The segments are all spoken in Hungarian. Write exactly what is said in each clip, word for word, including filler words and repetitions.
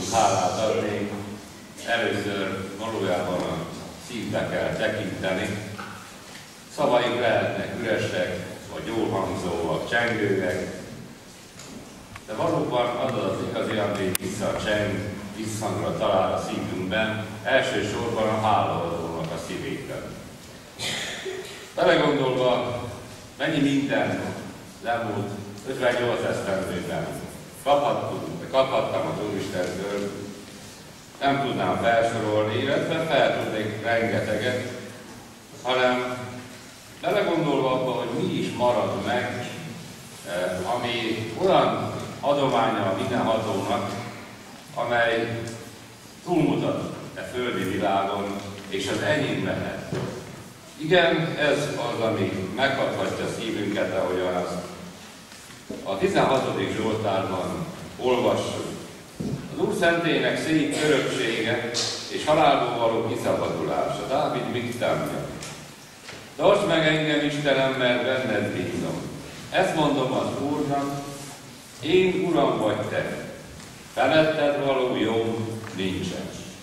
tudunk hálát adni, először valójában a szívbe kell tekinteni. Szavaink lehetnek üresek, vagy jól hangzóak, csengőek, de valóban az az igazi, ami visszacseng, visszhangra talál a szívünkben, elsősorban a hálaadónak a szívében. Belegondolva, mennyi minden az elmúlt ötvennyolc esztendőben kaphattunk, kaphattam az Úristentől, nem tudnám felsorolni, illetve fel tudnék rengeteget, hanem belegondolva abba, hogy mi is marad meg, ami olyan adománya a mindenhatónak, amely túlmutat a földi világon, és az enyém lehet. Igen, ez az, ami meghathatja szívünket, ahogyan azt a tizenhatodik Zsoltárban olvassuk. Az Úr szentének szép öröksége és halálból való kiszabadulása. Dávid mit támja? Tartsd meg engem, Istenem, mert benned bízom. Ezt mondom az Úrnak, én Uram vagy te, feletted való jó nincsen.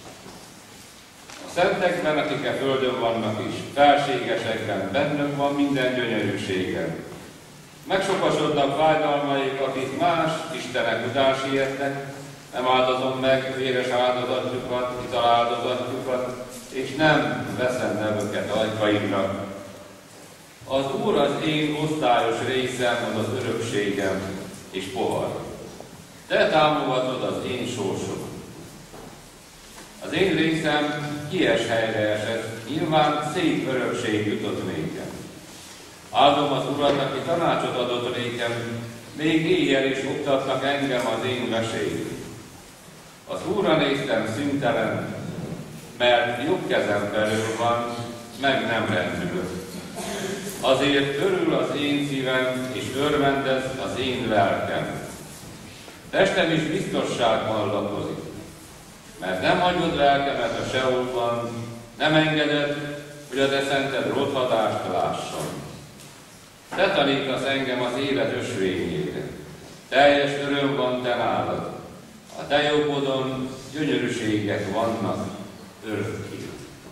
A szentekben, akik a földön vannak is, felségesekben, bennük van minden gyönyörűségem. Megsokasodnak fájdalmaik, akik más istenek után sietnek, nem áldozom meg véres áldozatjukat, italáldozatjukat, és nem veszem nevüket ajkaimra. Az Úr az én osztályos részem, az az örökségem és pohar. Te támogatod az én sorsom. Az én részem kies helyre esett, nyilván szép örökség jutott nékem. Áldom az Urat, aki tanácsot adott nékem, még éjjel is oktatnak engem az én vesélyt. Az Úrra néztem szüntelen, mert jobb kezem belül van, meg nem rendülök. Azért örül az én szívem, és örvendez az én lelkem. Testem is biztosságban lakozik, mert nem hagyod lelkemet a Seolban, nem engeded, hogy a te szented rothadást lássam. Te tanítasz engem az élet ösvényére. Teljes öröm van te nálad. A te jobbodon gyönyörűségek vannak örökké.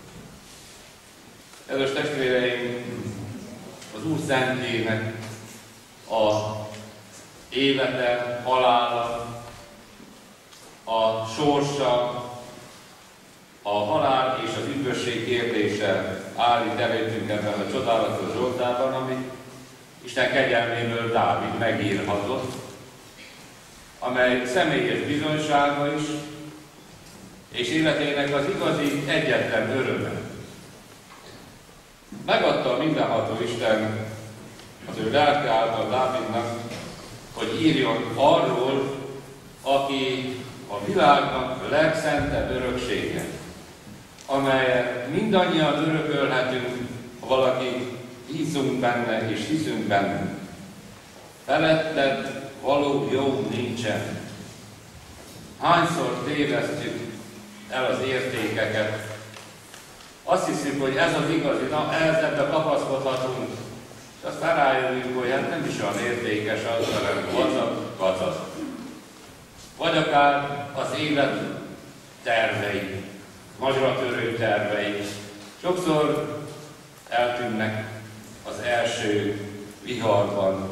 Kedves testvéreim, az Úr szentének a élete, halála, a sorsa, a halál és az üdvösség kérdése áll itt előttünk ebben a csodálatos Zsoltárban, amit Isten kegyelméből Dávid megírhatott, amely személyes bizonysága is, és életének az igazi egyetlen öröme. Megadta a mindenható Isten az ő lelke által Dávidnak, hogy írjon arról, aki a világnak legszentebb öröksége, amelyet mindannyian örökölhetünk, ha valaki hiszünk benne és hiszünk benne. Feletted való jó nincsen. Hányszor tévesztjük el az értékeket? Azt hiszük, hogy ez az igazi, na ehhez ebbe kapaszkodhatunk, és aztán rájövünk, hogy hát nem is olyan értékes az, hanem vacak, vacak. Vagy akár az élet tervei, nagyra törő tervei. Sokszor eltűnnek az első viharban.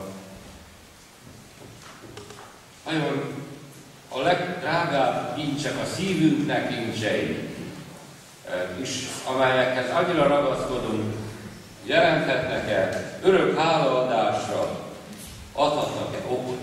Nagyon a legdrágább kincsek, a szívünknek kincsei is, amelyekhez annyira ragaszkodunk, jelenthetnek-e örök hálaadásra, adhatnak-e okot.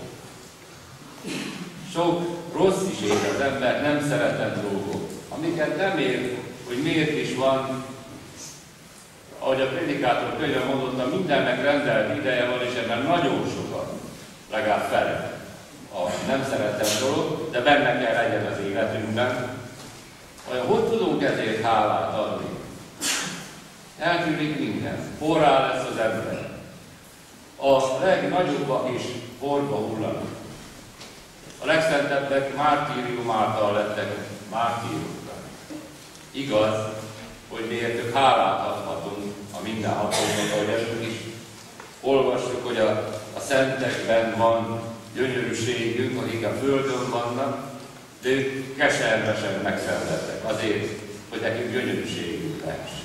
Sok rossz is ér az ember, nem szeretett dolgok, amiket nem ér, hogy miért is van. Ahogy a prédikátor könyve mondotta, mindennek rendelt ideje van, és ebben nagyon sokat, legalább fele a nem szeretett dolog, de benne kell legyen az életünkben. Olyan, hogy tudunk ezért hálát adni? Eltűnik minden, forrá lesz az ember. A legnagyobbak is porba hullanak. A legszentebbek mártírium által lettek mártírokra. Igaz, hogy miért ők hálát adhatunk a mindenhatónak, ahogy ezt is olvassuk, hogy a, a szentekben van gyönyörűségünk, akik a földön vannak, de ők keservesen megszenvedtek azért, hogy nekik gyönyörűségük lehessen.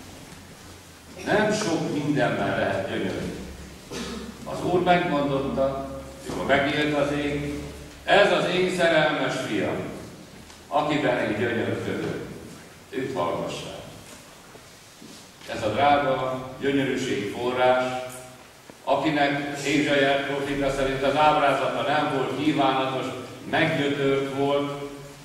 Nem sok mindenben lehet gyönyörű. Az Úr megmondotta, mikor megírt az ég, ez az én szerelmes fiam, akiben én gyönyörködök, őt hallgassák. Ez a drága gyönyörűség forrás, akinek Ézsaiás próféta szerint az ábrázata nem volt kívánatos, meggyötört volt.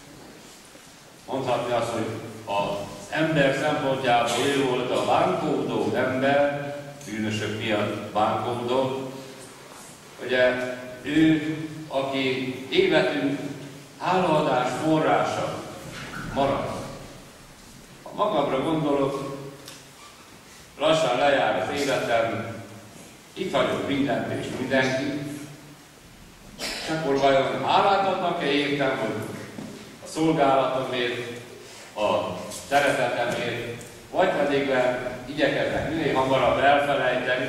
Mondhatni azt, hogy az ember szempontjából ő volt a bánkódó ember, bűnösök miatt bánkódó. Ugye ő, aki életünk hálaadás forrása marad. Ha magamra gondolok, lassan lejár az életem, itt hagyok mindent és mindenkit, és akkor vajon hálát adnak-e értem, hogy a szolgálatomért, a szeretetemért, vagy pedig igyekeznek minél hamarabb elfelejteni,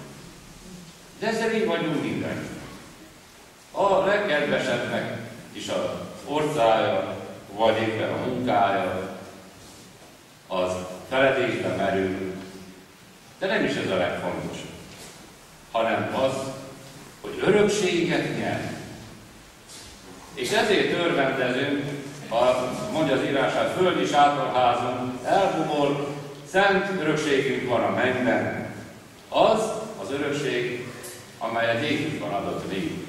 de ezzel így vagyunk mindenki. A legkedvesebbnek is az orcája, vagy éppen a munkája, az feledésbe merül, de nem is ez a legfontosabb, hanem az, hogy örökséget nyer. És ezért örvendezünk, ha mondja az írását, föld és átorházunk, elbumol, szent örökségünk van a mennyben. Az az örökség, amelyet Jézusban adott végig.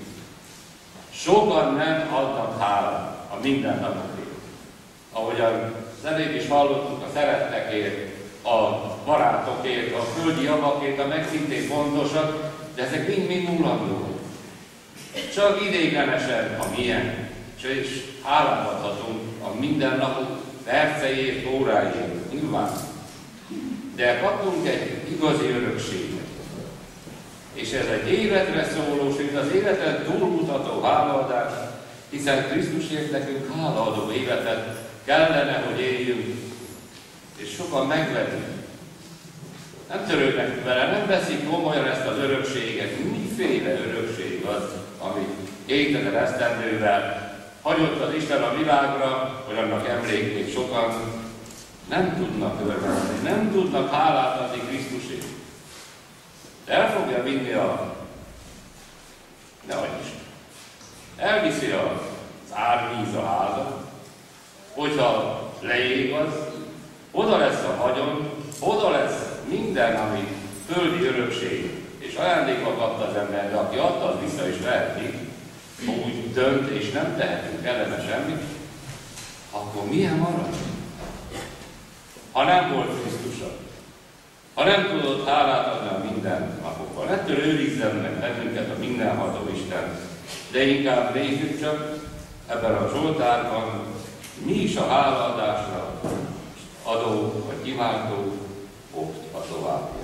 Sokan nem adnak hálát a mindennapokért. Ahogyan az előbb is hallottuk, a szerettekért, a barátokért, a földi javakért, amelyek szintén fontosak, de ezek mind-mind múlandóak. Csak ideiglenesen, ha milyen, és hálát adhatunk a mindennapok perceiért, óráiért, nyilván. De kapunk egy igazi örökséget. És ez egy életre szóló, sőt az életen túlmutató hálaadás, hiszen Krisztusért nekünk hálaadó életet kellene, hogy éljünk, és sokan megvetünk. Nem törődnek vele, nem veszik komolyan ezt az örökséget. Miféle örökség az, ami kétezer esztendővel hagyott az Isten a világra, hogy annak emlékét sokan nem tudnak örvenni, nem tudnak hálát adni Krisztusért. El fogja vinni a... ne adj Isten. Elviszi az árvíz a házat, hogyha leég az, oda lesz a vagyon, oda lesz minden, ami földi örökség, és ajándékba kapta az ember, de aki adta, az vissza is veheti, úgy dönt, és nem tehetünk ellene semmit, akkor milyen marad? Ha nem volt Krisztusa, ha nem tudott hálát adni a mindennapokban, ettől őrizzen meg bennünket a mindenható Isten, de inkább nézzük csak ebben a Zsoltárban, mi is a hálaadásra adó, vagy kiváltó ok a továbbiakban.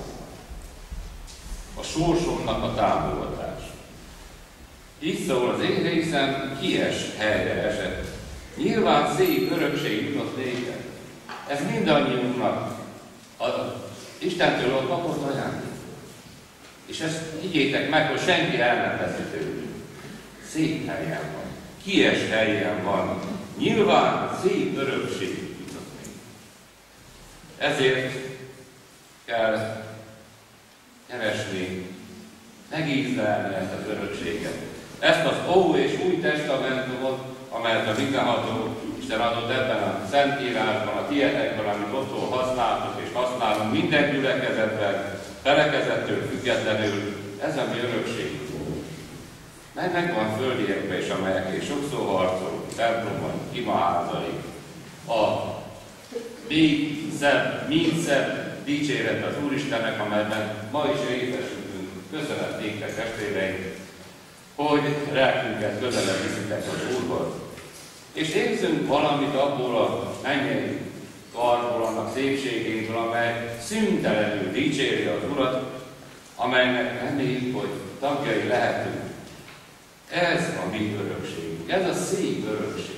A sorsomnak a támogatása. Így szól, az én részem kies helyre esett. Nyilván szép örökség jutott néked. Ez mindannyiunknak az Istentől a kapott ajándék. És ezt higgyétek meg, hogy senki el nem veszi tőlünk. Szép helyen van. Kies helyen van. Nyilván szép örökség jutott néked. Ezért kell keresni, megízlelni ezt az örökséget. Ezt az Ó és Új Testamentumot, amelyet a mindenható Isten adott ebben a Szentírásban, a tietekben, amit otthon használtuk és használunk minden gyülekezetben, felekezettől függetlenül, ez a mi örökség. Mert megvan földiekben is, amelyekért sokszor harcolunk, templomban, imaházai, a még szebb, mind szebb dicséret az Úristennek, amelyben ma is részesülünk. Köszönet néktek, testvéreink, hogy lelkünket közelebb viszitek az Úrhoz. És érzünk valamit abból a mennyei karból, annak szépségéből, amely szüntelenül dicséri az Urat, amelynek reméljük, hogy tagjai lehetünk. Ez a mi örökségünk, ez a szép örökség.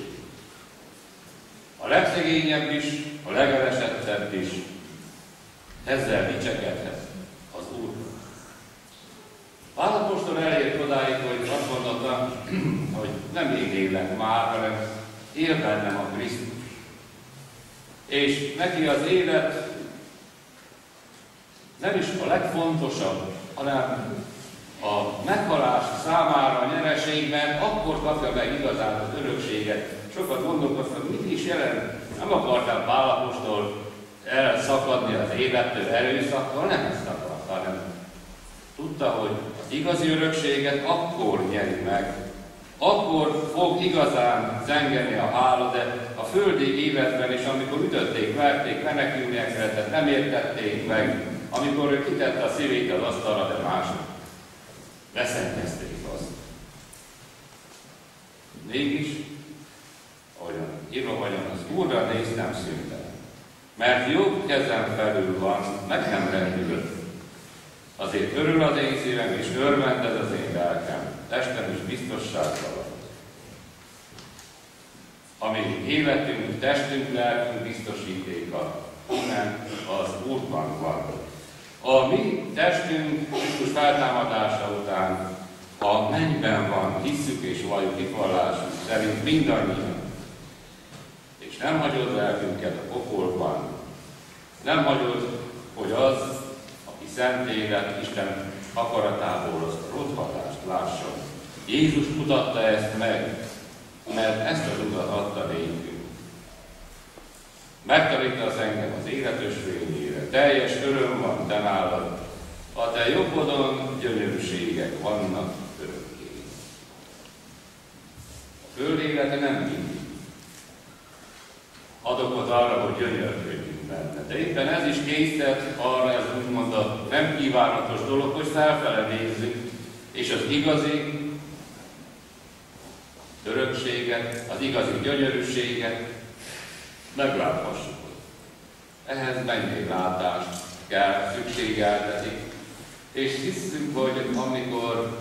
A legszegényebb is, a legelesettebb is ezzel dicsekedhet az Úr. Pál apostol elért odáig, hogy azt mondotta, hogy nem én élek már, hanem él bennem a Krisztus. És neki az élet nem is a legfontosabb, hanem a meghalás számára a nyereségben akkor kapja meg igazán az örökséget. Sokat gondolkoztam, mit is jelent. Nem akartam Pál apostol elszakadni az élettől erőszakkal, nem ezt akarta, hanem tudta, hogy az igazi örökséget akkor nyeri meg, akkor fog igazán zengeni a hála, de a földi életben is, amikor ütötték, verték, menekülniek kellett, nem értették meg, amikor ő kitette a szívét az asztalra, de mások veszenkezték azt. Mégis, olyan írva vagyok, az Úrra néztem szüntelen, mert jobb kezem felül van, meg nem rendül. Azért örül az én szívem, és örvendez az én lelkem, testem is biztossággal van. Amíg életünk, testünk, lelkünk biztosítéka, innen az Úrban van. A mi testünk Krisztus feltámadása után a mennyben van, hisszük és valljuk hitvallásunk szerint mindannyian. És nem hagyod lelkünket a pokolban, nem hagyod, hogy az, aki szent élet, Isten akaratából azt a rothatást lásson. Jézus mutatta ezt meg, mert ezt az utat adta nékünk. Megtanítasz engem az életösvényére, teljes öröm van te nálad, a te jobbodon gyönyörűségek vannak örökké. A föld élete nem mindig ad okot arra, hogy gyönyörködjünk benne. De éppen ez is késztet arra, ez úgymond a nem kívánatos dolog, hogy felfele nézzük, és az igazi örökséget, az igazi gyönyörűséget megláthassuk. Ehhez mennyei látást kell, szükségeltetik, és hiszünk, hogy amikor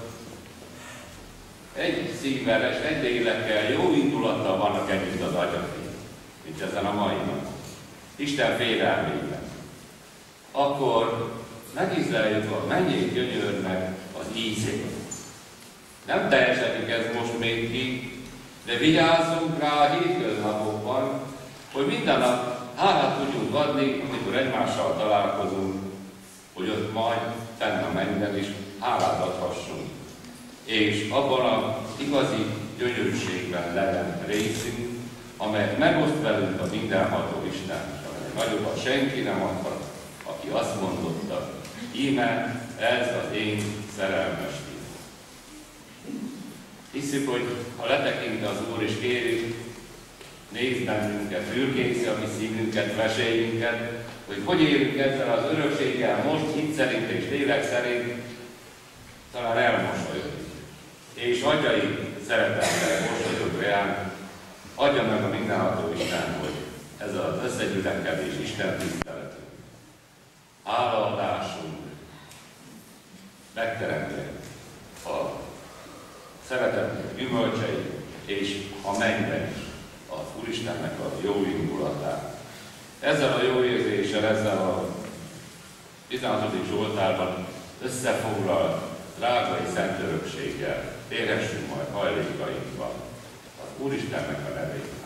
egy szívvel és egy lélekkel, jó indulattal vannak együtt az atyafék, mint ezen a mai nap, Isten félelmében, akkor megízleljük a mennyei gyönyörnek az ízét. Nem teljesedik ez most még ki, de vigyázzunk rá a hétköznapokban, hogy minden nap hálát tudjunk adni, amikor egymással találkozunk, hogy ott majd fenn a mennyben is hálát adhassunk. És abban az igazi gyönyörűségben legyen részünk, amelyet megoszt velünk a mindenható Isten, és amely nagyobbat senki nem adhat, aki azt mondotta, íme ez az én szerelmes fiam. Hiszük, hogy ha letekint az Úr és kérjük, nézz bennünket, fürkészi a mi szívünket, vesélyünket, hogy hogy élünk ezzel az örökséggel most, hit szerint és lélek szerint, talán elmosolyodik. És atyai szeretettel mosolyog ránk, adja meg a mindenható Isten, hogy ez az összegyülekedés Isten tiszteletünk, hálaadásunk megteremtje a szeretetnek gyümölcsei, és a mennyben is az Úristennek a jó indulatát. Ezzel a jó érzéssel, ezzel a tizenhatodik Zsoltárban összefoglalt drágai szent örökséggel térhessünk majd hajlékainkban az Úristennek a nevét.